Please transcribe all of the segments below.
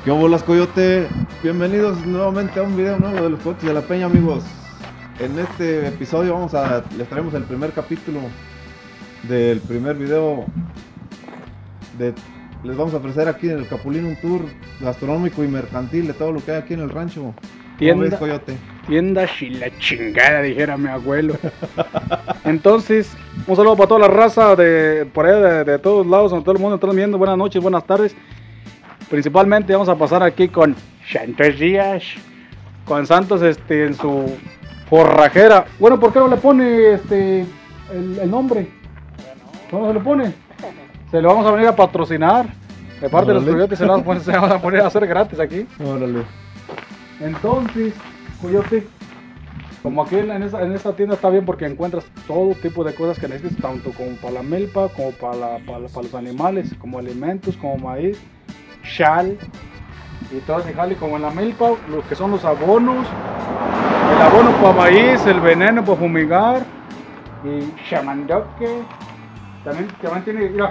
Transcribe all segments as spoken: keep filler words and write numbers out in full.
¿Qué bolas, Coyote? Bienvenidos nuevamente a un video nuevo de los Coyotes de la Peña, amigos. En este episodio vamos a les traemos el primer capítulo del primer video de les vamos a ofrecer aquí en el Capulín un tour gastronómico y mercantil de todo lo que hay aquí en el rancho. Tienda, ¿Cómo ves, Coyote? tienda chila chingada, dijera mi abuelo. Entonces, un saludo para toda la raza de por allá de, de todos lados, a todo el mundo está viendo. Buenas noches, buenas tardes. Principalmente vamos a pasar aquí con Santos Díaz, con Santos este, en su forrajera. Bueno, ¿por qué no le pone este el, el nombre? ¿Cómo se le pone? Se lo vamos a venir a patrocinar. De parte de los Coyotes se lo vamos a poner a hacer gratis aquí. Órale. Entonces, Coyote, como aquí en esa, en esta tienda está bien porque encuentras todo tipo de cosas que necesites, tanto como para la milpa, como para, la, para, para los animales, como alimentos, como maíz, chal y todo ese jale, como en la milpa, lo que son los abonos, el abono para maíz, el veneno para fumigar y chamandoque. También, también tiene, mira,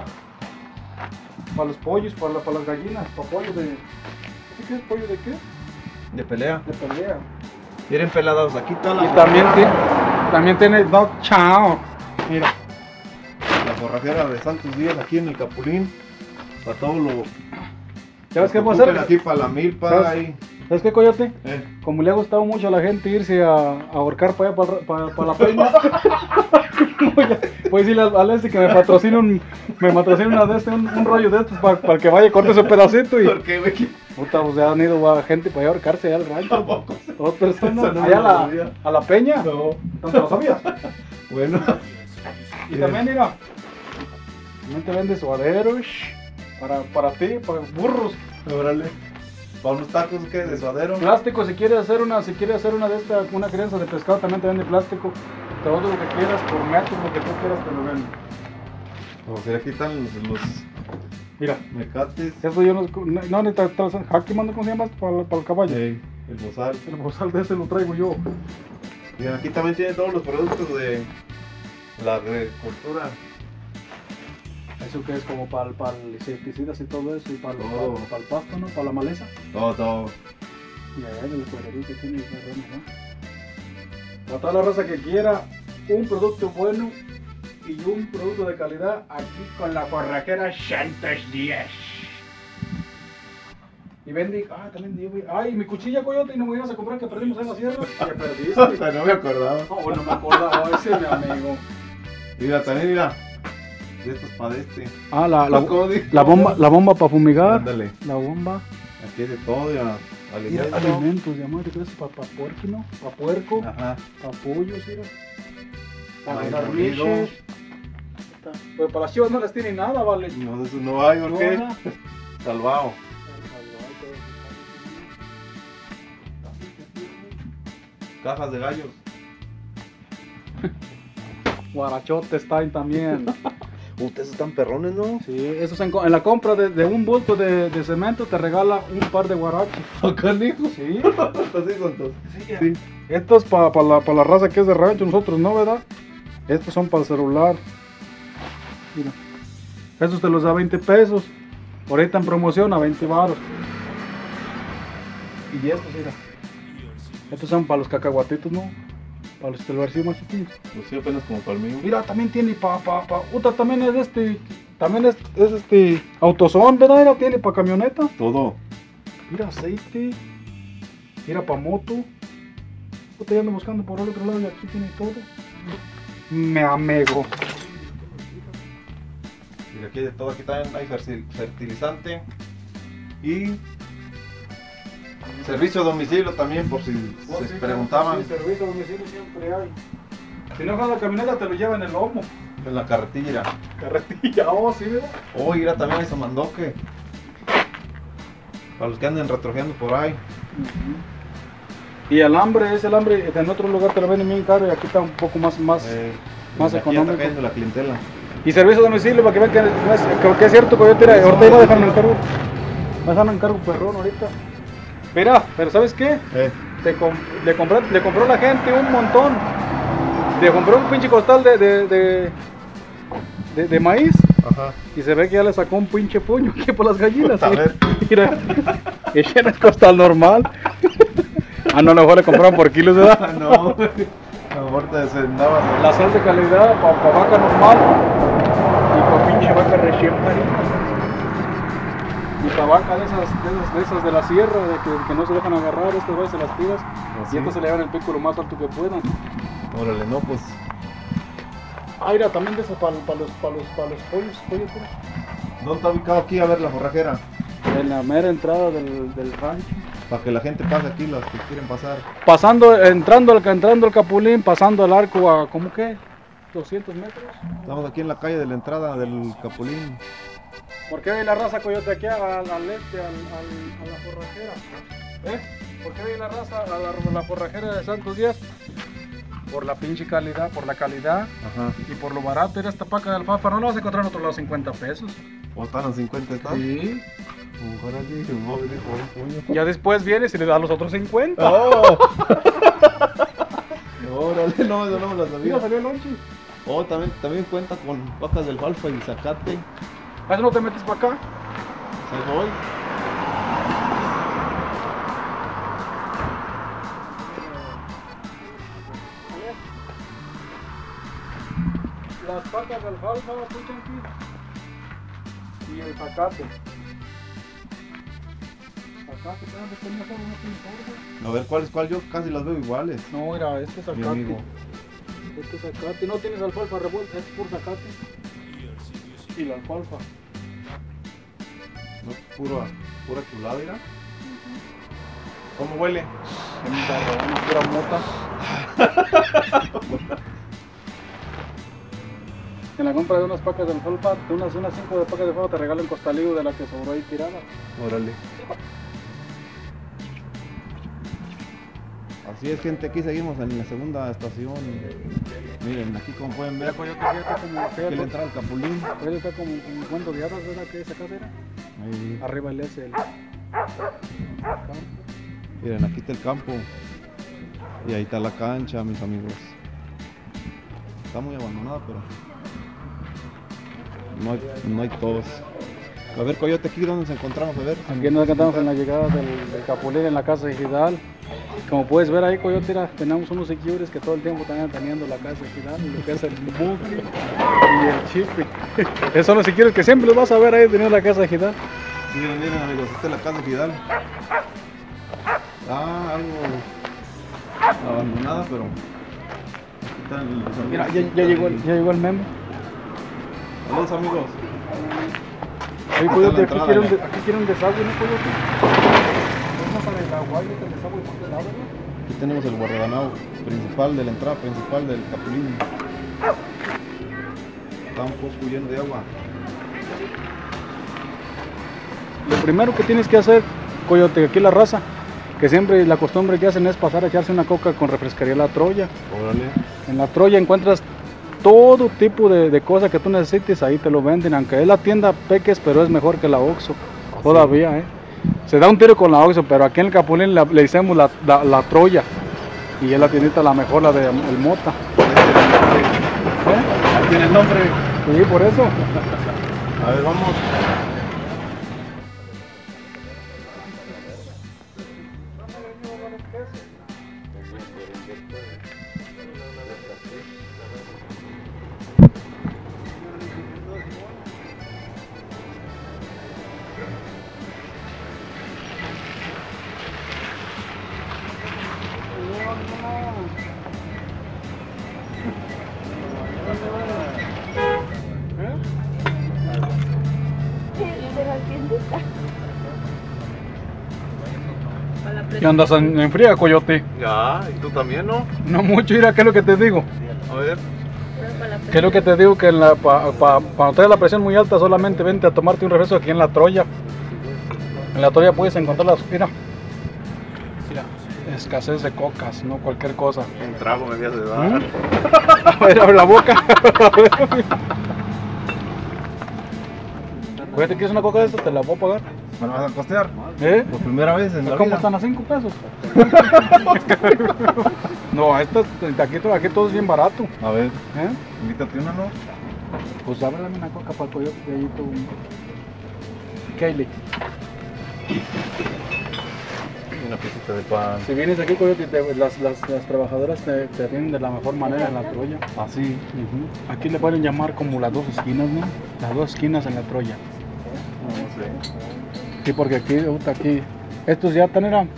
para los pollos, para, la, para las gallinas, para pollos de... ¿Qué es pollo de qué? De pelea. De pelea. Miren pelados, aquí está la Y también, tiene, también tiene Dog Chow. Mira. la forrajera de Santos Díaz aquí en el Capulín. Para todo lo... ¿Sabes qué lo puedo que hacer? ocupen aquí para la milpa. ¿Sabes? Ahí. ¿Sabes qué, Coyote? Eh. Como le ha gustado mucho a la gente irse a, a ahorcar para allá, para, para, para la peña, voy a voy a decirle a Leslie que me patrocine un, me patrocine una de este, un, un rollo de estos para, para que vaya y corte ese pedacito. Y ¿Por qué, güey? puta, pues ya han ido a gente para allá a ahorcarse allá al rancho. Tampoco. Dos personas, Eso no allá a lo la, sabía. a la peña. No. ¿Dónde lo sabías? Bueno. Y también, mira, también te vende suaderos para, para ti, para burros. Órale. Para unos tacos que de suadero. Plástico, si quieres hacer una, si quieres hacer una de esta, una crianza de pescado, también te vende plástico. Todo lo que quieras, por metro, lo que tú quieras te lo venden. O sea, aquí están los, los Mira, mecates. eso yo no, no, no ni te traes jaque, mando, ¿cómo se llama? Para, para el caballo. Ey, el bozal. El bozal de ese lo traigo yo. Y aquí también tiene todos los productos de la agricultura. Eso que es como para, para el insecticidas y todo eso, y para, Todo. para, para el pasto, ¿no? Para la maleza. Todo, todo. Y allá en el cuadrito que tiene esa rama, ¿no? Para toda la raza que quiera un producto bueno y un producto de calidad, aquí con la forrajera Santos Díaz. Y vende, ah, también digo, ay, mi cuchilla, Coyote, y no me ibas a comprar que perdimos en la sierra. Que perdiste. Hasta no me acordaba. No, bueno, me acordaba, ese es mi amigo. Mira, también mira. De estos para este. Ah, la, la, ¿Cómo dijo? la bomba, la bomba para fumigar. Ándale. La bomba. Aquí hay de todo, ya. Mira, Alimento. alimentos, ya madre, ¿qué es? Para pa puerco, ¿no? Para puerco, Ajá. para pollos, mira. Para Maíz las molido. leches. Pero para las chivas no les tiene nada, vale. No, de eso no hay, ¿por No, qué? nada. Salvado. Cajas de gallos. Guarachotes están también. Ustedes están perrones, ¿no? Sí, eso es en, co- en la compra de, de un bulto de, de cemento te regala un par de guarachos. Acá, hijo. Sí. Así son todos. Sí. Estos para pa la, pa la raza que es de rancho, nosotros no, ¿verdad? Estos son para el celular. Mira. Estos te los da veinte pesos. Ahorita en promoción a veinte baros. Y estos, mira. Estos son para los cacahuatitos, ¿no? Para los celularcillos más chiquitos. Pues sí, apenas como para el mío. Mira, también tiene para pa, pa, puta, también es este, también es, es este, autosón, ¿verdad? Mira, tiene para camioneta. Todo. Mira, aceite. Mira, para moto. Puta, ya ando buscando por el otro lado y aquí tiene todo. Me amego. Y aquí hay de todo, aquí también hay fertil- fertilizante y servicio a domicilio también, por si Oh, se sí, preguntaban. sí, servicio a domicilio siempre hay. Si no jala la camioneta, te lo lleva en el lomo. En la carretilla. Carretilla, oh, sí, ¿verdad? Oh, mira, también hay samandoque. Para los que anden retrojeando por ahí. Y el hambre, ese hambre, en otro lugar te lo venden bien caro y aquí está un poco más, más, Eh, más aquí económico. está cayendo la clientela. Y servicio a domicilio para que vean que, no es, que, que es cierto, Coyote. Era, ahorita iba a dejarme en encargo. Va a dejarme en encargo perrón ahorita. Mira, pero ¿sabes qué? Eh, Te com- le, compré, le compró la gente un montón. Le compró un pinche costal de, de, de, de, de maíz. ajá. Y se ve que ya le sacó un pinche puño aquí por las gallinas. A ¿sí? ver. Mira, ese no es costal normal. Ah, no, a lo mejor le compraron por kilos, ¿verdad? No, a lo mejor te descendabas. La sal de calidad para pa vaca normal y para pinche vaca recién parida. Y para vaca de esas, de esas, de esas de la sierra, de que, que no se dejan agarrar, estas güeyes se las tiras ¿Así? y estas se le dan el pico lo más alto que puedan. Órale, no, pues. Ah, mira, también de esas para pa los, pa los, pa los pollos, pollos, pollos. ¿Dónde está ubicado aquí? A ver, la forrajera. En la mera entrada del, del rancho. Para que la gente pase aquí, los que quieren pasar. Pasando, entrando al, entrando al Capulín, pasando al arco a, ¿cómo qué? doscientos metros. Estamos aquí en la calle de la entrada del Capulín. ¿Por qué hay la raza coyote aquí al, al este, al, al, a la forrajera? ¿Eh? ¿Por qué hay la raza a la, la forrajera de Santos Díaz? Por la pinche calidad, por la calidad. Ajá. Y por lo barato. Era esta paca de alfalfa, no la vas a encontrar en otro lado cincuenta pesos. ¿O están a cincuenta? ¿Están? Sí. Órale, no, dijo, Ya después vienes y le das los otros cincuenta. ¡Oh! Órale, no, eso no me lo sabía. Mira, salió el lonche. Oh, también, también cuenta con pacas de alfalfa y zacate. ¿A eso no te metes para acá? ¿Se voy? Las pacas de alfalfa, escuchan aquí. Y el zacate. Zacate, pero después mejor no te importa. A ver, ¿cuál es cuál? Yo casi las veo iguales. No, mira, este es Mi zacate. amigo. Este es zacate. No tienes alfalfa revuelta, es puro zacate. Y la alfalfa. No, pura, pura chulada, mira. ¿Cómo huele? Una pura mota. En la compra de unas pacas de alfalfa, de unas, unas cinco de pacas de alfalfa te regalan costalillo de la que sobró ahí tirada. Órale. Así es, gente, aquí seguimos en la segunda estación. Miren, aquí como pueden ver, Mira, coyote, ya está como aquí le entra el Capulín. Coyote está como, como cuánto de arras, ¿verdad? Que esa casa era. Ahí. Arriba el S, el campo. Miren, aquí está el campo. Y ahí está la cancha, mis amigos. Está muy abandonada, pero no hay, no hay todos. A ver, Coyote, aquí donde nos encontramos, a ver. Aquí nos encontramos en la llegada del, del Capulín en la casa de Gidal. Como puedes ver ahí, Coyote, mira, tenemos unos secures que todo el tiempo están teniendo la casa de Gidal, lo que es el Mugli y el Chipi. Esos son los secures que siempre los vas a ver ahí teniendo la casa de Gidal. Miren, miren, amigos, esta es la casa de Gidal. Ah, algo abandonada, pero aquí están los amigos. Mira, ya, ya, llegó, el, ya llegó el memo. Saludos, amigos. Oye, Aquí Coyote, está aquí la quiere, un, entrada, de- aquí quiere un desagüe, ¿no, Coyote? ¿No para el agua y el desagüe por el lado, no? Aquí tenemos el guardaganado principal de la entrada principal del Capulín. Está un poco lleno de agua. Lo primero que tienes que hacer, Coyote, aquí la raza, que siempre la costumbre que hacen es pasar a echarse una coca con refrescaría La Troya. Órale. En La Troya encuentras todo tipo de, de cosas que tú necesites, ahí te lo venden, aunque es la tienda Peques, pero es mejor que la Oxxo, ¿Ah, todavía, ¿eh? Se da un tiro con la Oxxo, pero aquí en el Capulín la- le hicimos la, la, la Troya, y es la tiendita la mejor, la de el Mota. ¿Eh? Tiene el nombre. Sí, por eso. A ver, vamos. ¿Qué andas en, en fría, Coyote? Ya, y tú también, ¿no? No mucho, mira, ¿qué es lo que te digo? A ver. ¿Qué es lo que te digo? Que en la, pa, pa, cuando traes la presión muy alta, solamente vente a tomarte un refresco aquí en La Troya. En La Troya puedes encontrar las, mira, mira, escasez de cocas, no cualquier cosa. Un trago me habías de dar. ¿Mm? A ver, abre la boca. Cuídate, ¿quieres una coca de esta? Te la puedo pagar. ¿Me lo vas a costear? ¿Eh? Por primera vez en la ¿Cómo vida. están a cinco pesos? No, esta, aquí, todo- aquí todo es bien barato. A ver, ¿Eh? invítate una, ¿no? Pues ábrele una coca para el Coyote y ahí tú. Kaylee. Una piecita de pan. Si vienes aquí, Coyote, te- las, las, las trabajadoras te, te atienden de la mejor manera en la Troya. Así. Ujú. Aquí le pueden llamar como las dos esquinas, ¿no? Las dos esquinas en la Troya. No sé. Sí, porque aquí, puta, aquí, estos ya están, eran.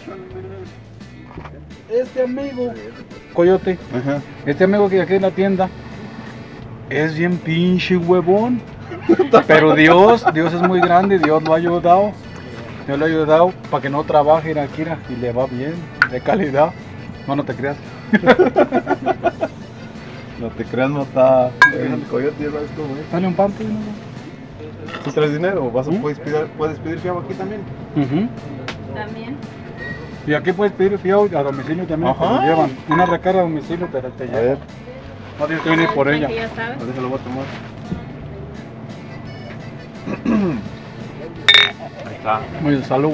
Este amigo, Coyote, Ajá. este amigo que aquí en la tienda es bien pinche huevón. Pero Dios, Dios es muy grande, Dios lo ha ayudado. Dios lo ha ayudado para que no trabaje en Akira y le va bien, de calidad. No, no te creas. No te creas, no está. El coyote, ya sabes cómo es. Dale un pan, pues, ¿no? ¿Tú traes dinero? ¿Vas a, ¿Mm? puedes, pedir, ¿Puedes pedir fiado aquí también? Ujú. También. Y aquí puedes pedir fiado a domicilio también, te lo Ajá. llevan. Una recarga a domicilio te, te A llevan. ver, No tienes que venir por ella. Que ya sabes. a ver si lo voy a tomar. Ahí está. Muy bien, salud.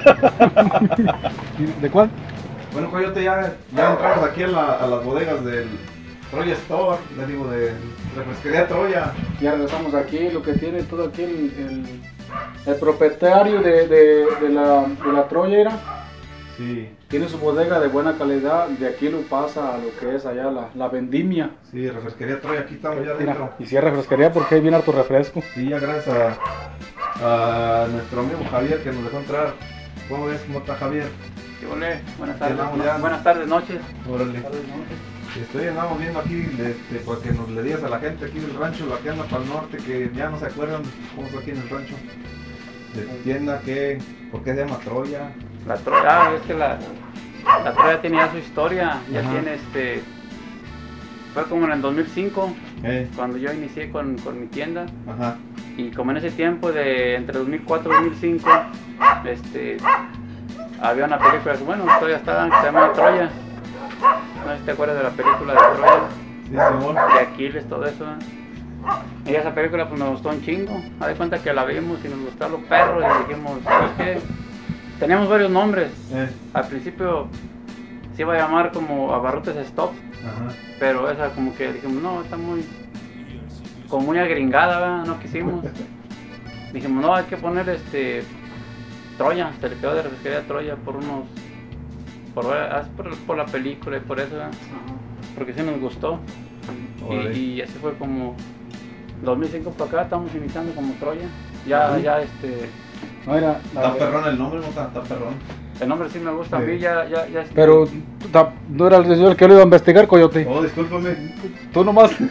¿De cuál? Bueno, Coyote, ya, ya entramos aquí a, la- a las bodegas del Troya Store, le digo, de Refresquería Troya. Ya regresamos aquí, lo que tiene todo aquí el, el, el propietario de, de, de, la, de la Troya era, Sí, tiene su bodega de buena calidad, de aquí lo pasa a lo que es allá la, la vendimia. sí, Refresquería Troya, aquí estamos ya Mira, adentro. y si es refresquería porque ahí viene harto refresco. Sí, ya gracias a, a nuestro amigo Javier que nos dejó entrar. ¿Cómo ves? ¿Cómo está Javier? ¿Qué ole? Buenas tardes. Andamos ya. Buenas tardes, noches. Órale. Estoy andamos viendo aquí, este, para que nos le digas a la gente aquí del rancho, la que anda para el norte, que ya no se acuerdan cómo está aquí en el rancho. De tienda, que, ¿por qué se llama Troya? La Troya, ah, es que la, la Troya tenía su historia. Ya Ajá. tiene este. Fue como en el dos mil cinco, Eh, cuando yo inicié con, con mi tienda. ajá. Y como en ese tiempo, de entre dos mil cuatro y dos mil cinco, este, había una película que, bueno, todavía está, que se llama Troya. No sé si te acuerdas de la película de Troya, Sí, Simón. de Aquiles, todo eso. ¿eh? Y esa película pues me gustó un chingo. Haz de cuenta que la vimos y nos gustaron los perros y dijimos, ¿sabes qué? Teníamos varios nombres. Eh, Al principio se iba a llamar como Abarrotes Stop, ajá. pero esa como que dijimos, no, está muy, como muy agringada, ¿verdad? No quisimos. Dijimos, no, hay que poner este Troya, se le quedó de refresquería Troya por unos, por, ah, por, por la película y por eso, ¿verdad? Porque sí nos gustó. Órale. Y, y así fue como dos mil cinco para acá, estamos iniciando como Troya. Ya, ya este, No era, Está perrón el nombre, no está, está perrón. el nombre sí me gusta a Sí. mí, ya, ya, ya. este, pero tú ta- no era el señor el que lo iba a investigar, Coyote. Oh, discúlpame. Tú nomás. Tú,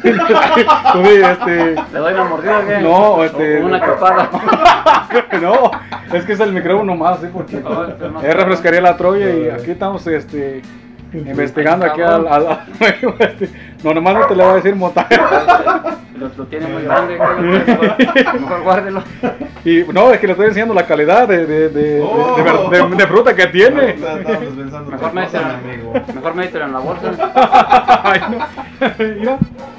este. ¿Le doy una mordida o qué? No, O- este- o una chupada. No, es que es el micrófono más, ¿sí? Porque No, este no es está. refrescaría la Troya y aquí estamos este, investigando aquí al, al, al- este, no, nomás no te le voy a decir montaje. Lo, lo tiene muy grande, creo, mejor guárdelo. Y no, es que le estoy enseñando la calidad de, de, de, Oh. de, ver- de- de fruta que tiene. Estábamos pensando Mejor otra cosa, mételo, mi amigo. mejor mételo en la bolsa. Ay, no. Mira.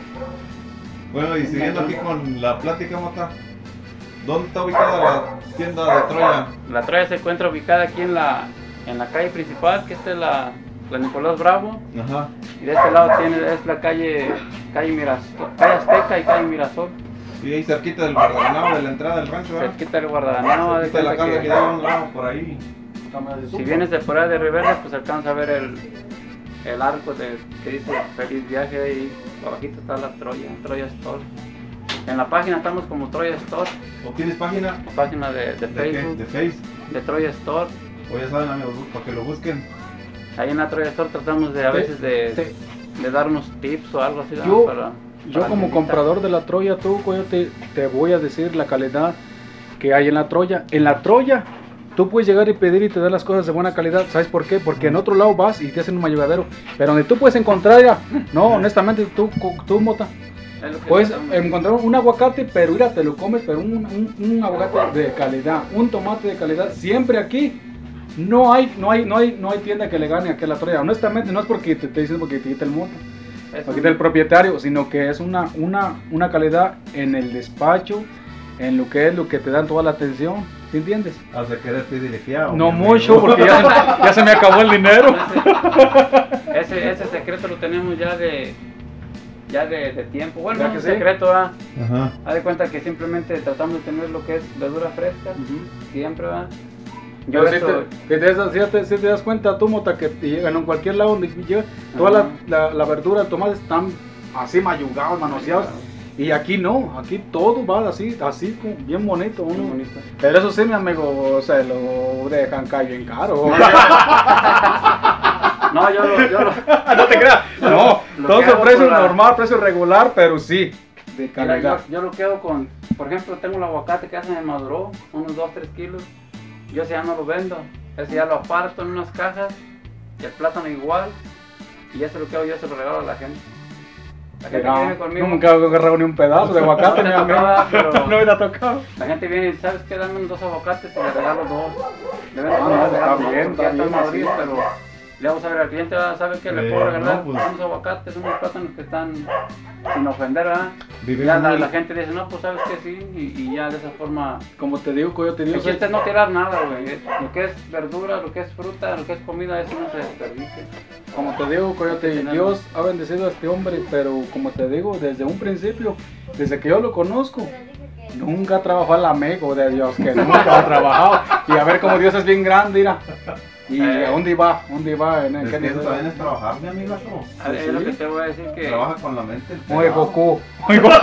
Bueno, y siguiendo aquí con la plática, Mota, ¿dónde está ubicada la tienda de Troya? La Troya se encuentra ubicada aquí en la, en la calle principal, que esta es la, la Nicolás Bravo. Ajá. Y de este lado tiene, es la calle, calle, Mirasol, calle Azteca y calle Mirasol. Y ahí cerquita del guardaganado de la entrada del rancho, ¿verdad? Cerquita del guardaganado. Cerquita de la casa que da un lado por ahí. Si vienes de por ahí de Rivera, pues alcanza a ver el, el arco de, que dice Feliz Viaje y abajito está la Troya, Troya Store. En la página estamos como Troya Store, ¿O tienes página? página de, de ¿De qué? Facebook, ¿De Face? de Troya Store. O ya saben, amigos, para que lo busquen. Ahí en la Troya Store tratamos de a Te- veces de, te- de dar unos tips o algo así. ¿no? Yo- para, Yo para como la comprador de la Troya, tú, Coyote, te voy a decir la calidad que hay en la Troya. En la Troya, tú puedes llegar y pedir y te dan las cosas de buena calidad. ¿Sabes por qué? Porque en otro lado vas y te hacen un mayugadero. Pero donde tú puedes encontrar, ya, no, honestamente, tú, tú Mota, Es lo que puedes tratamos. encontrar un aguacate, pero mira, te lo comes, pero un, un, un aguacate de calidad, un tomate de calidad. Siempre aquí no hay, no hay, no hay, no hay tienda que le gane aquí a la Troya. Honestamente, no es porque te estoy diciendo porque te quita el Mota. Es Aquí un- del propietario, sino que es una, una, una calidad en el despacho, en lo que es lo que te dan toda la atención, ¿sí entiendes? Has de querer pedirle fiado. No mi mucho, amigo. porque ya se, ya se me acabó el dinero. Ese, ese secreto lo tenemos ya de ya de, de tiempo. Bueno, ¿Ya no que es sí? secreto, ¿ah? Ajá. Haz de cuenta que simplemente tratamos de tener lo que es verdura fresca, siempre, ¿va? Yo Pero si eso, te, si te das- si te- si te das cuenta, tú, Mota, que te llegan en cualquier lado donde llegas, toda la, Ajá. la, la verdura, el tomate están así mayugados, manoseados. Y aquí no, aquí todo va así, así, como bien bonito. muy Uno. bonito. Pero eso sí, mi amigo, se lo dejan caer bien caro. No, yo lo, yo lo, No te creas. No, Lo todo que su hago precio por la- normal, precio regular, pero sí, de mira, calidad. yo, yo lo quedo con, por ejemplo, tengo el aguacate que ya se me maduró, unos dos, tres kilos. Yo ese ya no lo vendo, ese ya lo aparto en unas cajas, y el plátano igual, y ya se lo quedo, yo se lo regalo a la gente. La gente que viene No, conmigo, nunca he agarrado ni un pedazo de aguacate, No mi te amigo. tocaba, pero- No me ha tocado. la gente viene y ¿sabes qué? Dame unos dos aguacates y le regalo dos. Le vendo Ah, uno, le está regalo dos, bien, porque ya está están bien, maduritos, sí. pero le vamos a ver al cliente, ¿verdad? ¿Sabe qué? Le Eh, puedo regalar no, pues. unos aguacates, unos plátanos que están sin ofender, ¿verdad? Vivimos Ya la, muy- la gente dice, no, pues sabes que sí, y, y ya de esa forma. Como te digo, Coyote, El yo soy... chiste es no tirar nada, güey. Es- Lo que es verdura, lo que es fruta, lo que es comida, eso no se desperdicia. Como te digo, Coyote, Sí, no, Dios ha bendecido a este hombre, pero como te digo, desde un principio, desde que yo lo conozco, nunca trabajó al amigo de Dios, que nunca ha trabajado. Y a ver cómo Dios es bien grande, mira. ¿Y Eh. a dónde va? ¿Dónde va? ¿En Es qué que eso nivel? también es trabajar, mi amigo. eso. A ver, Es lo que te voy a decir que. Trabaja con la mente. el Muy pelado. Goku. Muy Goku.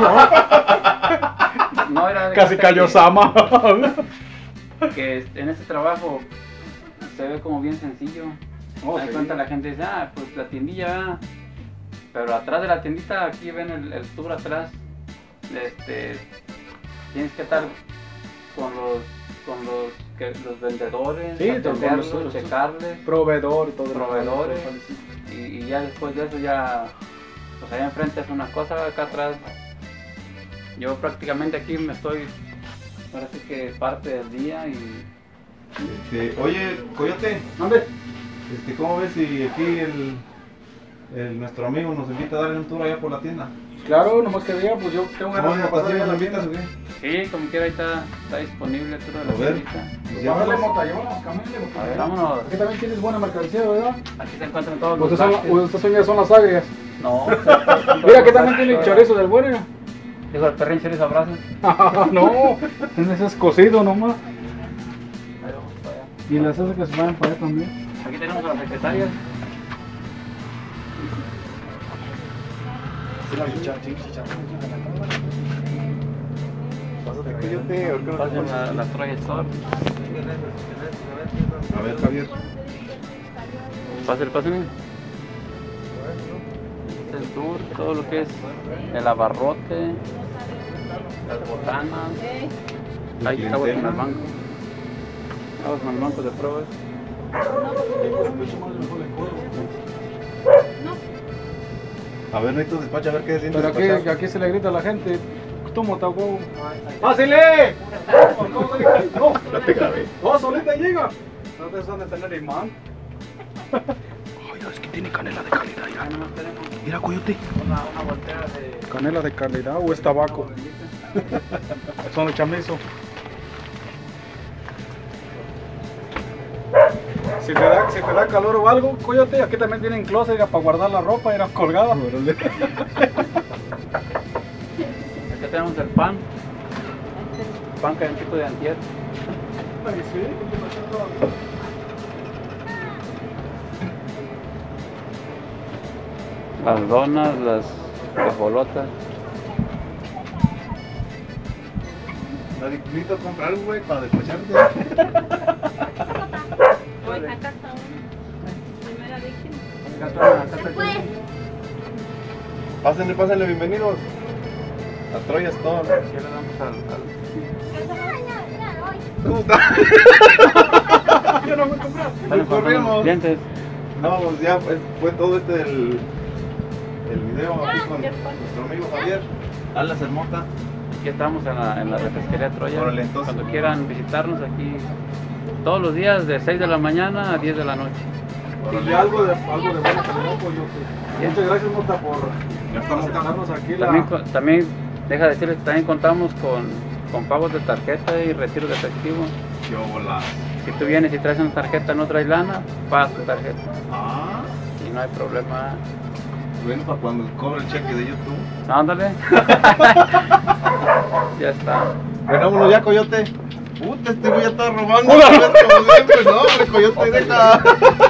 No era de Casi cuenta cayó que- Sama. Que en este trabajo se ve como bien sencillo. Oh, Me sí. cuenta la gente dice, ah, pues la tiendilla, ¿verdad? Pero atrás de la tiendita, aquí ven el, el tour atrás, este, tienes que estar con los, con los, que, los vendedores, Sí, atenderlos, con los- checarles, Proveedor, todo. Proveedores. y, y ya después de eso ya, pues allá enfrente es una cosa, acá atrás, yo prácticamente aquí me estoy, ahora sí que parte del día y Este, oye, Coyote, ¿Dónde? este, ¿cómo ves si aquí el, el- nuestro amigo nos invita a darle un tour allá por la tienda? Claro, nomás que diga, pues yo tengo ganas ¿Cómo de nos pasar pasamos, a la nos invitas tienda. o qué? sí, como quiera ahí está, está disponible el tour de la A ver. tiendita. Pues Llévale, llámanos. Mota, llévanos, camínale, A Mota. ver, vámonos. Aquí también tienes buena mercancía, ¿verdad? Aquí se encuentran todos los Ustedes son, lácteos. ustedes son, ya son las agrias. No. Mira, que también tiene chorizo del bueno. Digo, el perrín chorizo abrazo. No, ese es cocido nomás. Ahí vamos para allá. Y las hace que se vayan para allá también. Aquí tenemos a las secretarias. Coyote, ¿por qué no te Pasen pones a aquí? la Troya Store. A ver, Javier. Pásenle, pásenle. Este es el tour, todo lo que es el abarrote, las botanas. Ahí estamos en el banco. Estamos en el banco de pruebas. A ver, necesito despacho, a ver qué sientes. Pero aquí, despachar. aquí se le grita a la gente. Toma, taco. ¡Pásale! No, Ya te grabé. no, solita llega. No te son de tener imán. Ay, es que tiene canela de calidad. Ahí nomás tenemos Mira, Coyote. una, una voltera de. Canela de calidad o es tabaco. Son de chamizo. Si te, da, si te da calor o algo, Coyote, aquí también tienen closet era para guardar la ropa, era colgada. Órale. Aquí tenemos el pan. Pan calentito de antier. Ay, sí, Las donas, las guajolotas. Necesito comprar algo, güey, para despacharte. Hoy acá está una primera víctima. Acá está- acá está el- Pues, Pásenle, pásenle, bienvenidos. A Troya Store. ¿Qué le damos al, al- ¿Cómo está? yo no voy a comprar. Están Nos encontrando corrimos. los clientes. No, pues ya pues, fue todo este el, el video aquí con nuestro amigo Javier. Alas Hermota. Aquí estamos en la, en la refresquería Troya. Órale, entonces. Cuando quieran visitarnos aquí todos los días de seis de la mañana a diez de la noche. Y algo de, algo de buena calidad, Coyote. Muchas gracias, Mota, por Ya estamos aceptarnos aquí. La... También, co- también deja decirles que también contamos con, con pagos de tarjeta y retiro de efectivo. Qué bola. Si tú vienes y traes una tarjeta, no traes lana, pagas tu tarjeta Ah, y no hay problema. bueno, para cuando cobre el cheque de YouTube. Ándale. Ya está. Bueno, vámonos ya, Coyote. Puta, este güey ya está robando. Como siempre, no, hombre, Coyote, deja.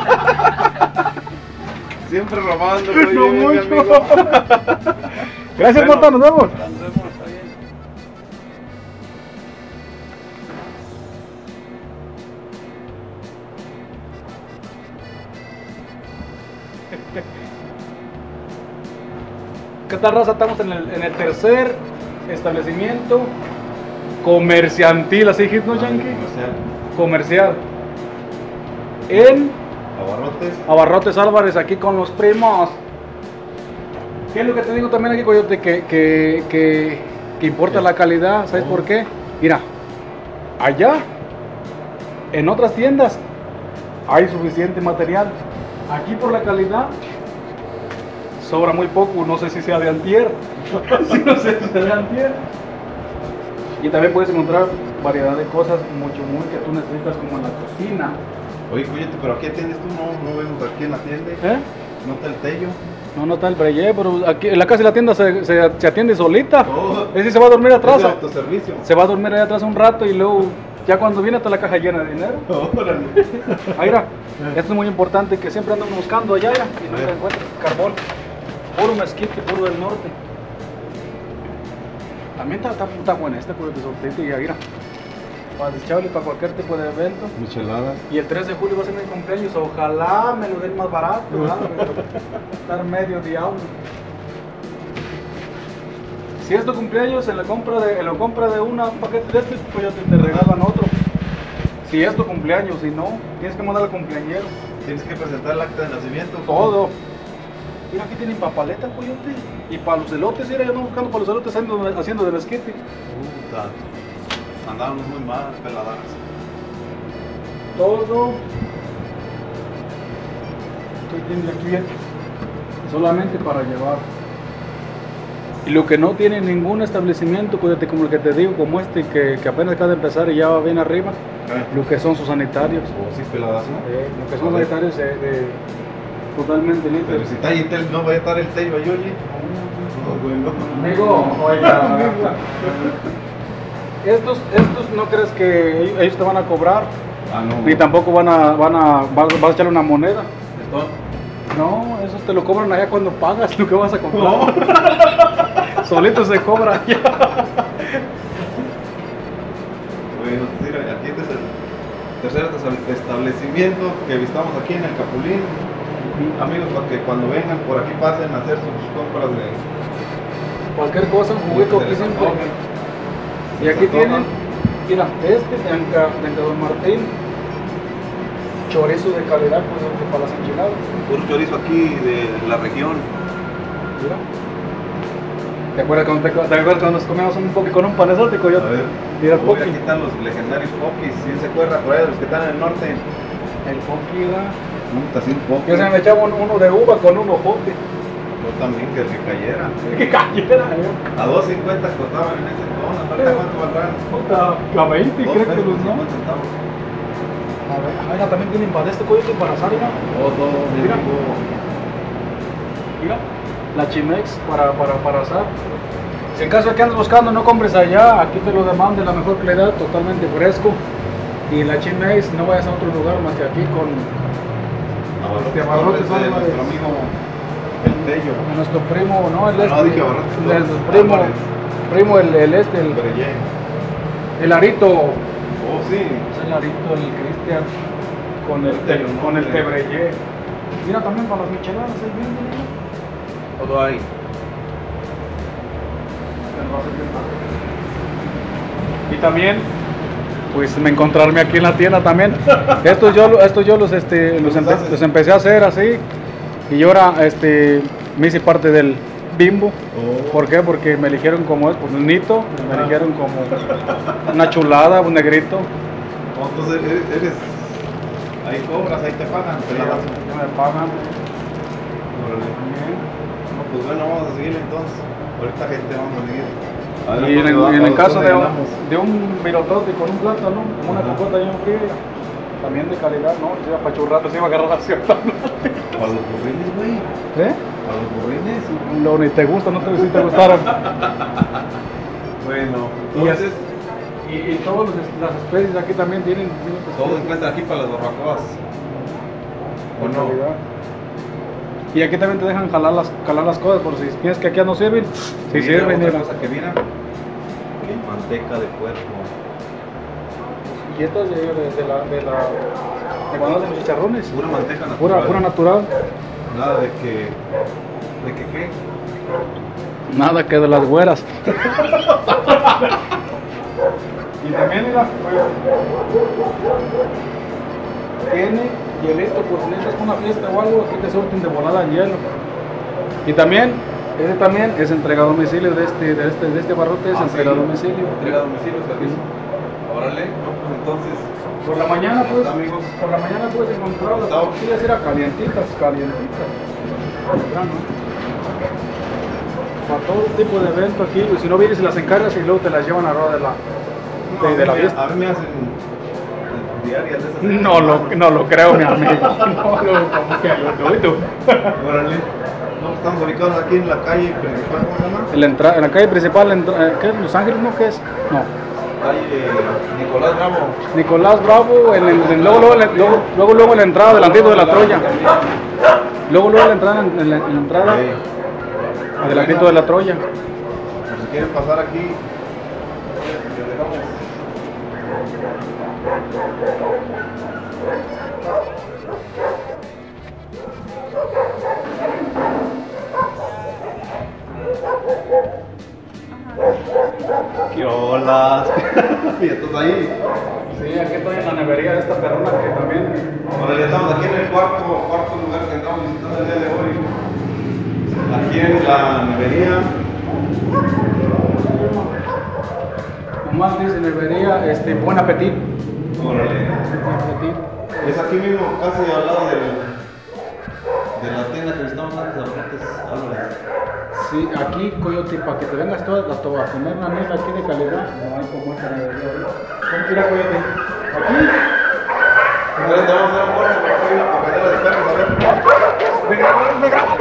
Siempre robando, güey. No mi mucho. amigo. Gracias, Bueno. Mota, nos vemos. Nos vemos, está bien. ¿Qué tal, raza? Estamos en el, en el tercer establecimiento comerciantil, así dijiste, ¿no, Yankee? Comercial. Comercial. En Abarrotes. Abarrotes Álvarez, aquí con los primos. ¿Qué es lo que te digo también aquí, Coyote? Que, que, que, que importa la calidad, ¿sabes por qué? Mira, allá, en otras tiendas, hay suficiente material. Aquí por la calidad, sobra muy poco, no sé si sea de antier. Sí, no sé si sea de antier. Y también puedes encontrar variedad de cosas mucho muy que tú necesitas como en la cocina. Oye, Coyote, pero aquí atiendes tú, no, no vemos aquí en la tienda. ¿Eh? No está el tello. No, no está el breyé, pero aquí en la casa de la tienda se, se, se atiende solita. Oh. Ese se va a dormir atrás. Es de autoservicio. Se va a dormir ahí atrás un rato y luego, ya cuando viene, está la caja llena de dinero. Órale. Ahí mira, esto es muy importante, que siempre andan buscando allá ya, y no se encuentra carbón. Puro mezquite, puro del norte. También está, está, está buena esta puro de sortito y ahí mira. Para desecharle para cualquier tipo de evento. Micheladas. Y el tres de julio va a ser mi cumpleaños, ojalá me lo den más barato, ¿verdad? Estar medio diablo. Si es tu cumpleaños, en la compra de, en la compra de una paquete de este, pues ya te, te regalan otro. Si es tu cumpleaños, si no, tienes que mandar al cumpleañero. Tienes que presentar el acta de nacimiento. Todo. Mira, aquí tienen papaleta, Coyote. Y para los elotes, mira, yo ando buscando para los elotes haciendo, haciendo de mezquite. Puta. Andábamos muy mal, peladas. Todo. Estoy viendo aquí bien. Solamente para llevar. Y lo que no tiene ningún establecimiento, Coyote, como el que te digo, como este, que, que apenas acaba de empezar y ya va bien arriba, ¿Eh? lo que son sus sanitarios. O sí, peladas, ¿no? Eh, lo que son sanitarios de, de totalmente Pero limpios. si está ahí, tel- no va a estar el tello ahí, oye. No, bueno. Amigo, oiga. Estos, estos no crees que ellos te van a cobrar, Ah, no. ni tampoco van a, van a, vas, vas a echarle una moneda. Esto- No, eso te lo cobran allá cuando pagas lo que vas a comprar. Solito se cobra allá. Bueno, mira, aquí este es el tercer estab- establecimiento que visitamos aquí en el Capulín. Amigos, para que cuando vengan por aquí pasen a hacer sus compras de Cualquier cosa, un juguete de aquí San siempre. Jorge. Y aquí Se antojan. tienen, mira, este de Anca, de Anca Don Martín, chorizo de calidad pues, de- para las enchiladas. Puro chorizo aquí de la región. Mira. ¿Te acuerdas cuando, te, te acuerdas cuando nos comíamos un poco con un panezote, A Coyote? ver, Mira el uy, poqui. aquí están los legendarios pokis. ¿Quién se acuerda por ahí de los que están en el norte? El poqui, ¿verdad? Puta, sin poki. Yo se me echaba un- uno de uva con un ojote. Yo también, que el que cayera. Que cayera, ¿eh? A dos cincuenta costaban en ese tono. ¿Ahorita cuánto valdrán? Puta, a veinte Dos creo que pesos los con no. cincuenta centavos. A ver, ah, mira, también tienen para este Coyote para asar, mira. Todo, Mira. digo, Mira, la Chimex para, para, para asar. Si en caso de que andes buscando, no compres allá, aquí te lo deman de la mejor calidad, totalmente fresco. Y la Chimex, no vayas a otro lugar más que aquí con Abarrotes, Este, Abarrotes Torres de Álvarez. nuestro amigo El Tello. nuestro primo, no, el Ah, este, no, dije Abarrotes, el- Torres nuestro primo, Álvarez. primo el, el este, El el, Breyé. el Arito, Oh, sí. es el Arito, el Cristian, con el, El Tello, ¿no? con el Sí. Tebreyé. Mira también para las micheladas, ahí vienen, mira. Todo ahí. Y también, pues me encontrarme aquí en la tienda también. Estos yo, estos yo los, este, los, ¿Los empe- haces? los empecé a hacer así. Y ahora este, me hice parte del Bimbo. Oh. ¿Por qué? Porque me eligieron como es, pues nito, me eligieron como una chulada, un negrito. Oh, entonces eres, eres- ahí cobras, ahí te pagan, te la das. Ya me pagan. Órale. No, pues bueno, vamos a seguir entonces. Ahorita gente vamos a seguir. A ver, Y en, ¿a el- en el dónde caso de, un- ganamos? de un virotote con un plátano, con una Ajá. cocota bien fría, también de calidad, ¿no? Se iba a pachurrar, se iba a agarrar la cierta. Para los burrines, güey. ¿Eh? Para los burrines. Lo ni te gusta, no te, si te gustaron. Bueno, Y entonces, Y, y todas las especies aquí también tienen. Todo encuentra aquí para las barbacoas. ¿O Con no? calidad. Y aquí también te dejan jalar las, jalar las cosas, por si piensas que aquí ya no sirven. Sí Mira, sirven, otra mira. cosa que mira. Manteca de puerco. Y esto es de, de, de la. de la. de cuando hacen los chicharrones. Pura manteca natural. Pura, pura natural. Nada de que. ¿De que qué? Nada que de las güeras. Y también mira, tiene hielito, pues si necesitas una fiesta o algo, aquí te surten de volada en hielo. Y también, ese también es entrega a domicilio de este, de este, de este barrote, es Ah, entrega sí. a domicilio. Entrega a domicilio, servicio. Órale, no, pues entonces. Por la mañana pues, amigos. por la mañana puedes encontrar las Estamos- tortillas, era calientitas, calientitas. Temprano, ¿eh? Para todo tipo de evento aquí, pues, si no vienes y las encargas y luego te las llevan a la hora de la, de, de la a, mí, me- fiesta. a mí me hacen diarias de esas. No lo, no lo creo, mi amigo. No lo, como que lo lo- tú. Órale. No, estamos ubicados aquí en la calle principal, ¿cómo se llama? En la, entra- en la calle principal, la entra- eh, ¿qué es? ¿Los Ángeles? ¿No? ¿Qué es? No. Calle Nicolás Bravo. Nicolás Bravo, en el, en- luego, luego, luego, luego, luego en la entrada delantito de la Troya. Luego, luego en la entrada, en la, en la entrada, Ok. adelantito de la Troya. Por si quieren pasar aquí, les dejamos. ¿Qué olas? ¿Y estás ahí? Sí, aquí estoy en la nevería de esta perrona que también. Bueno, ya estamos aquí en el cuarto, cuarto lugar que estamos visitando el día de hoy. Aquí en la nevería. Nomás dice nevería, este, buen apetito. Órale. Buen apetito. Es aquí mismo, casi al lado del, de la tienda que visitamos antes, Abarrotes Álvarez. Sí, aquí, Coyote, para que te vengas toda, a, to- a comer una miel aquí de calidad, no hay como esta nevería ahorita. ¿Cómo tira, Coyote? Aquí. Entonces te vamos a dar un corte porque hay una corredera de perros, a ver. Me grabo, me grabo.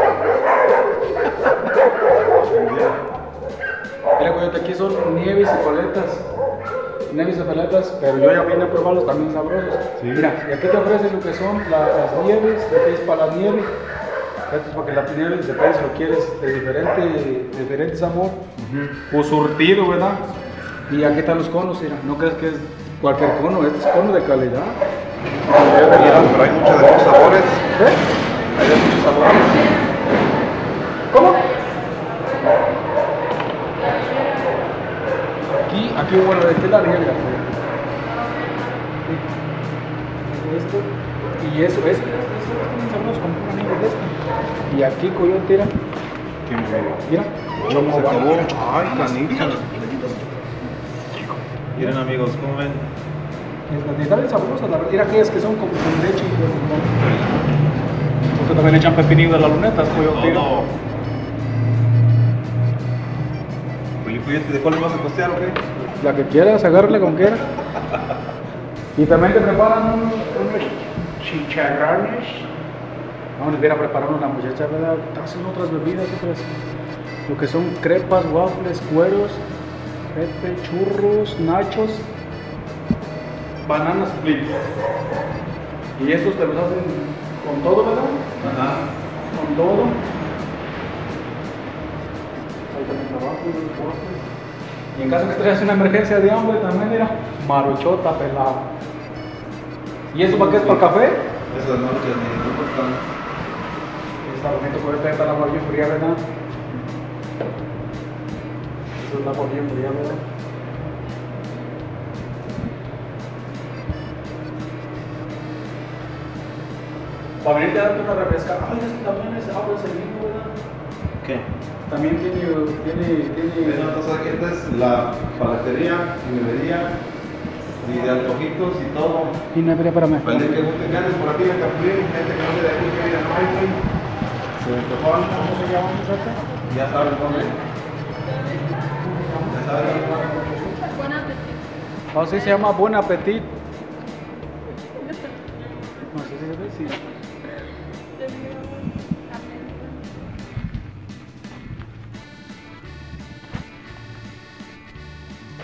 Mira, Coyote, aquí son nieves y paletas. Nieves y paletas, pero yo ya vine a probarlos también sabrosos. Sí. Mira, y aquí te ofrecen lo que son la- las nieves, lo que es para las nieves. Esto es porque la nieve depende si lo quieres de diferente, de diferente sabor o surtido, ¿verdad? Y aquí están los conos, mira, no crees que es cualquier cono, este es cono de calidad. Mira, pero hay muchos de muchos sabores. ¿Eh? Hay de muchos sabores. ¿Cómo? Aquí, aquí, bueno, de aquí la riega. Esto, y eso, eso, eso, eso, también sabroso como una nieve de esta. Y aquí, Coyote, mira, Qué bueno. mira. Se acabó. Mira, Ay, canija. Miren amigos, ¿cómo ven? están bien sabrosas, la verdad. Mira aquellas que son como con leche y con... Porque también echan pepinillo a las lunetas, Coyote. mira. Todo. Oye, cuídate, ¿de cuál le vas a costear o qué? La que quieras, agárrale como quieras. Y también te preparan unos, unos chicharrones. Vamos a ir a preparar una muchacha, ¿verdad? Hacen otras bebidas, otras. Lo que son crepas, waffles, cueros, pepe, churros, nachos, bananas split. Y estos te los hacen con todo, ¿verdad? Ajá. Con todo. Ahí también trabajo, los waffles. Y en caso que traigas una emergencia de hambre, también era maruchota pelada. ¿Y eso para qué es? ¿Para el café? Esas noches ni no están. Está bonito, puede estar el agua bien fría, ¿verdad? Eso es el agua bien fría, ¿verdad? Para venirte a darte una refresca. Ay, este también es agua de vino, ¿verdad? ¿Qué? También tiene, tiene, tiene... Bueno, entonces aquí esta es la paletería, nevería y de antojitos y todo. Y no, espera, espérame. Gente que guste que andes por aquí en el Capulín, gente que no es de aquí, que viene a Maipri, se antojaron, ¿Cómo se llama, muchacha? ya saben dónde. Ya saben dónde. Buen apetito. Así se llama Buen Apetito. No sé si se ve, sí.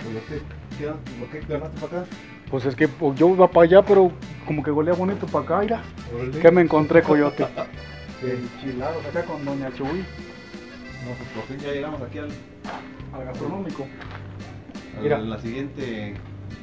Coyote, ¿qué, ¿por qué ganaste para acá? Pues es que pues, yo iba para allá, pero como que golea bonito para acá, mira. Órale. ¿Qué me encontré, Coyote? Enchilados acá con Doña Chuy, No, pues por fin ya llegamos aquí al, al gastronómico. a Mira. la siguiente.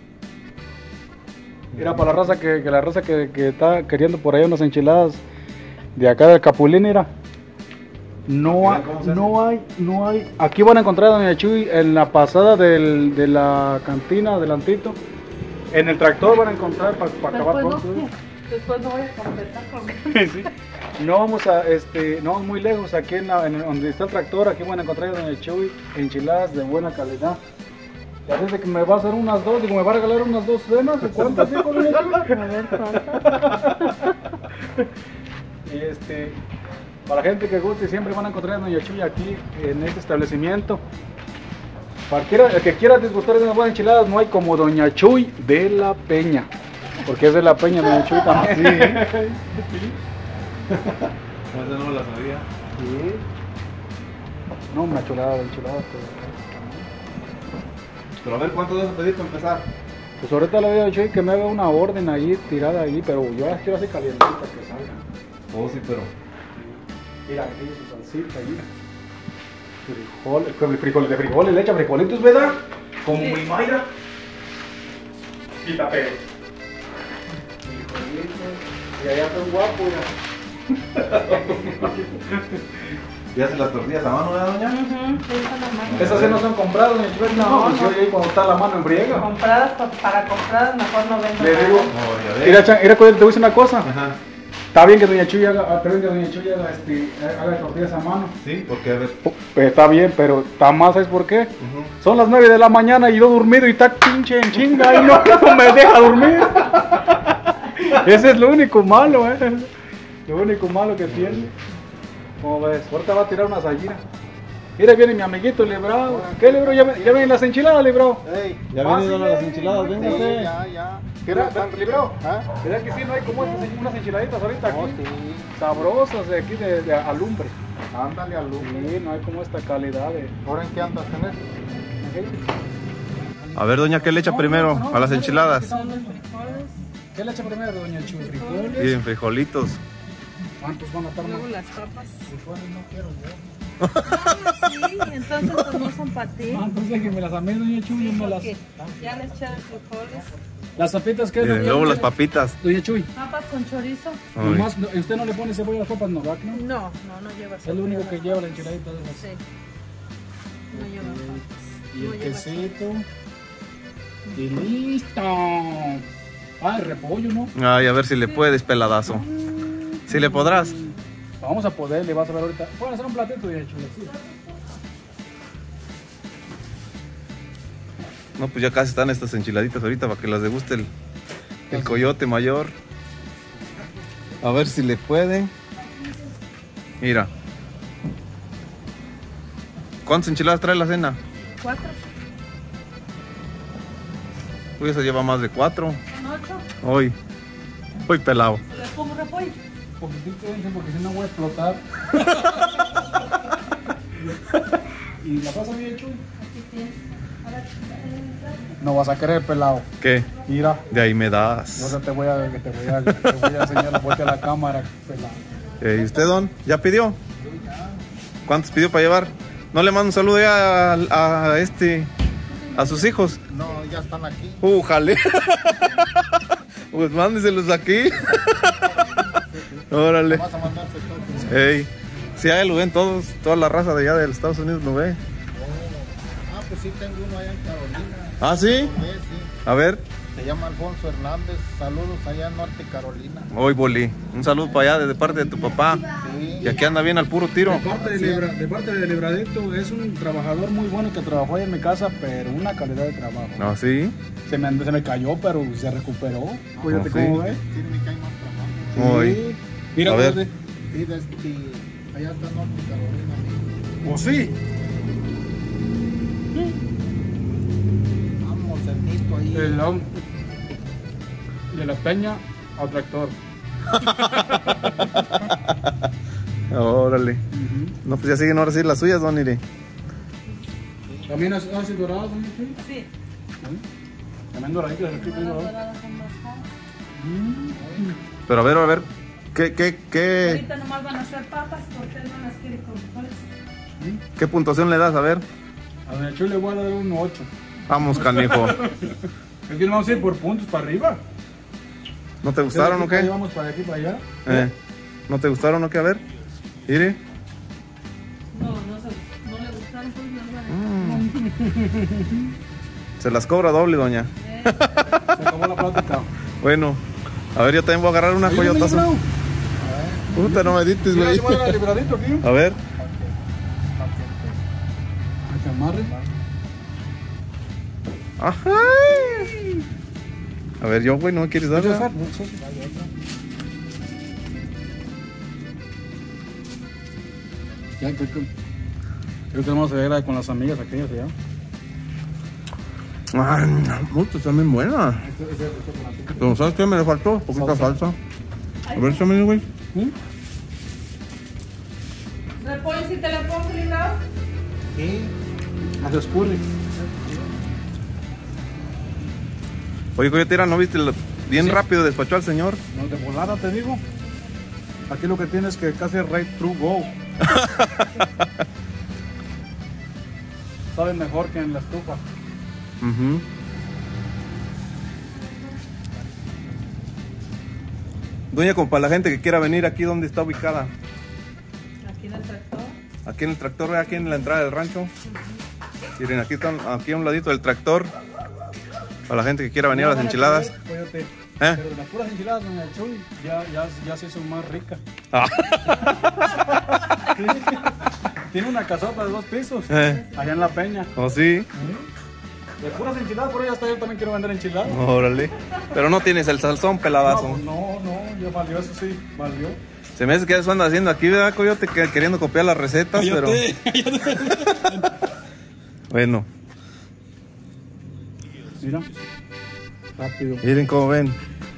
Mira, para la raza que, que la raza que, que está queriendo por ahí unas enchiladas de acá del Capulín, mira. No, ha- ¿Cómo se hace? no hay, no hay. Aquí van a encontrar a Doña Chuy en la pasada del, de la cantina, adelantito. En el tractor van a encontrar para acabar Después no, pronto. después no voy a completar con Sí. No vamos a, este, no vamos muy lejos, aquí en, la, en el- donde está el tractor, aquí van a encontrar a Doña Chuy enchiladas de buena calidad. Ya dice que me va a hacer unas dos, digo, me va a regalar unas dos cenas, ¿de cuántas dijo Doña Chuy? A ver, ¿cuántas? Y este, para la gente que guste, siempre van a encontrar a Doña Chuy aquí en este establecimiento. Cualquiera, el que quiera disgustar de unas buenas enchiladas, no hay como Doña Chuy de la Peña. Porque es de la Peña Doña Chuy también. Sí, ¿eh? Esa no me la sabía. Sí. No, una chulada de enchiladas. Pero a ver, ¿cuánto vas a pedir para empezar? Pues ahorita le voy a decir que me haga una orden ahí, tirada ahí, pero yo las quiero así calientitas que salgan. Oh, sí, pero. Mira, aquí tiene su salsita, mira. Frijoles, con el frijoles, de frijoles, le echa frijolitos, ¿verdad? Como Sí. mi Mayra. Y tapeo. Frijolitos. Y allá está un guapo, mira. ¿Y haces las tortillas a mano, ¿verdad, doña? Ujú, sí, son las manos. Esas sí no son compradas, doña Chuy. No, pues yo ahí cuando está la mano en briega. Compradas, pues, para compradas mejor no vendo Le nada. digo, No, ya ves. mira, Chan, mira, te voy a decir una cosa. Ajá. Está bien que doña Chuy haga, está bien que doña Chuy haga, este, haga tortillas a mano. Sí, porque a ver. Pues está bien, pero está más, ¿sabes por qué? Ujú. Son las nueve de la mañana y yo dormido y está pinche en chinga y no, no me deja dormir. Ese es lo único malo, eh. Lo único malo que tiene. ¿Cómo ves? Ahorita va a tirar una sallina. Mira, viene mi amiguito Librado. ¿Qué, Librado? ¿Ya, ven- ya vienen las enchiladas, Librado? Ey, Ya Ah, vienen sí, las eh, enchiladas, sí, véngase. ya, ya. ¿Verdad, Librado? ¿Ah? ¿Verdad que sí? No hay como estas, unas enchiladitas ahorita No, aquí. sí. Sabrosas de aquí de, de alumbre. Ándale al luz. Sí, no hay como esta calidad de... ¿Ahora en qué andas en esto? A ver, doña, ¿qué le echa primero a las enchiladas? Son los frijoles, ¿Qué le echa primero, doña Chuy? Y ¿Frijoles? en frijolitos. ¿Cuántos van a estar luego más? las papas. Frijoles no quiero yo. Ah, sí, entonces pues no son para ti. Ah, entonces déjenme las a mí, doña Chuy, yo me las... Porque ya le echaron frijoles. ¿Las papitas qué? Y doña luego Chuy? las papitas. Doña Chuy, Papas con chorizo. Ay. nomás, no- ¿usted no le pone cebolla a las papas? No, ¿verdad que no? No, no, no lleva Es lo único que lleva la enchiladita de esas. Sí. No lleva papas. Y No el lleva quesito. Y listo. Ah, el repollo, ¿no? Ay, a ver si le puedes, peladazo. Si le podrás. Vamos a poder, le vas a ver ahorita. Pueden hacer un platito, doña Chuy. Sí. No, pues ya casi están estas enchiladitas ahorita para que las deguste el, el coyote mayor. A ver si le puede. Mira. ¿Cuántas enchiladas trae la cena? Cuatro, Uy, esa lleva más de cuatro. ocho. Hoy. Hoy pelado. Le pongo repollo. Poquitito, dicen, porque si no voy a explotar. ¿Y la pasa bien, Chuy? Aquí tienes. A ver, No vas a querer, pelado. ¿Qué? Mira. De ahí me Yo das. te voy a, que te voy a, te voy a enseñar la vuelta a la cámara, pelado. Eh, ¿Y usted, don? ¿Ya pidió? ¿Cuántos pidió para llevar? ¿No le mando un saludo ya a, a este, a sus hijos? No, ya están aquí. Uh, jale. Pues mándeselos aquí. Órale. Vas a mandarse todo. Ey. Si ahí lo ven todos, toda la raza de allá de los Estados Unidos lo ve. Ah, pues sí, tengo uno allá en Carolina. ¿Ah, sí? Sí, sí. A ver. Se llama Alfonso Hernández. Saludos allá en Norte Carolina. Hoy, Boli. Un saludo para allá de parte de tu papá. Sí. Y aquí anda bien al puro tiro. De parte de, Libra- de parte de Libradito, es un trabajador muy bueno que trabajó ahí en mi casa, pero una calidad de trabajo. ¿Ah, sí? Se me, se me cayó, pero se recuperó. Fíjate ¿sí? cómo ves. Sí, me cae más trabajo. Hoy. Sí. Mira, A ver. pues, Sí, de este, allá está Norte Carolina. amigo. ¿o sí? Vamos, cernito ahí. De la, de la peña al tractor. Órale. No, pues ya siguen ahora sí las suyas, don Iri. ¿También has, has dorado, ¿no? Sí. También doraditas aquí, Como las ¿no? doradas son más caras. Pero a ver, a ver, ¿qué, qué, qué, Ahorita nomás van a hacer papas porque él no las quiere con frijoles. qué puntuación le das? A ver, A Doña Chuy le voy a dar un ocho. vamos, canijo. Es que no vamos a ir por puntos para arriba. ¿No te gustaron o qué? Vamos para aquí, para allá. Eh, ¿No te gustaron o qué? A ver, mire. No, no, se, no le gustaron, pues no van Se las cobra doble, doña. Se acabó la plática. Bueno, a ver, yo también voy a agarrar una Ayúdame, coyotazo. bro. Puta, no me dices, Mira, güey. se va a libradito aquí. A ver. A que amarre. Ajá. A ver, yo, güey, ¿no me quieres dar? ¿Quieres ¿verdad? usar? Sí, vaya, otra. Ya, creo que, creo que vamos a llegar con las amigas aquellas ya. Ay, puta, está bien buena. Este, este, este, con la tica. Pero ¿sabes qué? Me le faltó poquita salsa. A ver, échame, güey. ¿Mm? ¿Repollo si te la pongo librado? Sí. A se escurre. Oye, coyotera, ¿no viste? Lo- Bien Sí. rápido despachó al señor. No, de volada te digo. Aquí lo que tienes es que casi right through go. Sabe mejor que en la estufa. Ujú. Doña, como para la gente que quiera venir aquí, ¿dónde está ubicada? Aquí en el tractor. Aquí en el tractor, aquí en la entrada del rancho. Miren, aquí están, aquí a un ladito del tractor. Para la gente que quiera venir a las enchiladas. Coyote. ¿Eh? Pero las puras enchiladas, doña Chuy, ya, ya, ya se hizo más rica. Ah. Sí. Tiene una casota de dos pisos. Eh. Allá en La Peña. ¿O sí? De puras enchiladas, por ahí hasta yo también quiero vender enchiladas. Órale. Pero no tienes el salsón peladazo. No, no, no, ya valió, eso sí, valió. Se me hace que eso anda haciendo aquí, ¿verdad, coyote? Que- queriendo copiar las recetas, Coyote, pero... Bueno, Mira, rápido. miren cómo ven.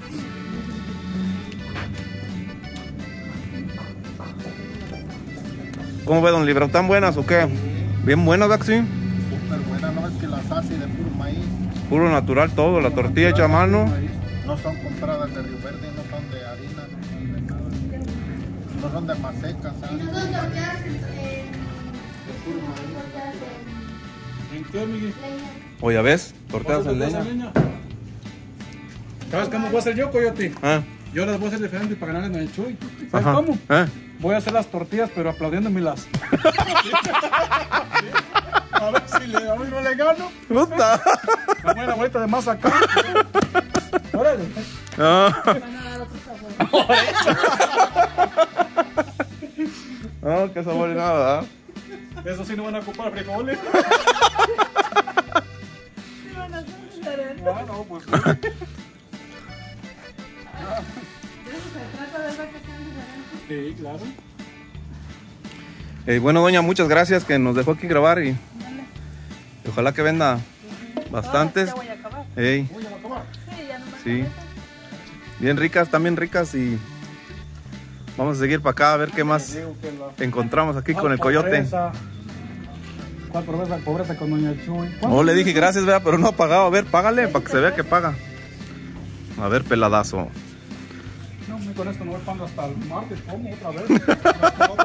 ¿Cómo ve, don Libra? ¿Están buenas o qué? Bien buenas, Daxi. Súper buena, no es que las hace de puro maíz. Puro natural todo, la tortilla hecha a mano. No son compradas de Río Verde, no son de harina, no son de nada. No son de masecas, ¿sabes? ¿En qué, Miguel? O ya ves, tortillas en ¿Vas a hacer leña. ¿Sabes cómo voy a hacer yo, Coyote? Ah, Yo las voy a hacer diferentes para ganar en el Chuy. ¿Sabes ajá. cómo? ¿Eh? Voy a hacer las tortillas, pero aplaudiéndomelas. A ver si le, a ver, no le gano. Puta. La buena vuelta de más acá. Órale. Ah, Van a dar otro sabor. no, qué sabor y nada, ¿verdad? Eso sí no van a ocupar frijoles. Sí, van a hacer diferente. Ah, no, pues. De eso se trata, ¿verdad? Que sean diferentes. Sí, claro. Eh, bueno, doña, muchas gracias que nos dejó aquí grabar y, y ojalá que venda bastantes. Ya voy a acabar. Ey, Voy a acabar. Sí, ya no me sí. Bien ricas, también ricas y vamos a seguir para acá a ver qué más Digo que la- encontramos aquí con el ¿Cuál coyote. pobreza? ¿Cuál pobreza, pobreza con doña Chuy? No, le dije gracias, ¿verdad? Pero no ha pagado. A ver, págale para que se vea que paga. A ver, peladazo. No, con esto no voy pagando hasta el martes. ¿Cómo? ¿Otra vez?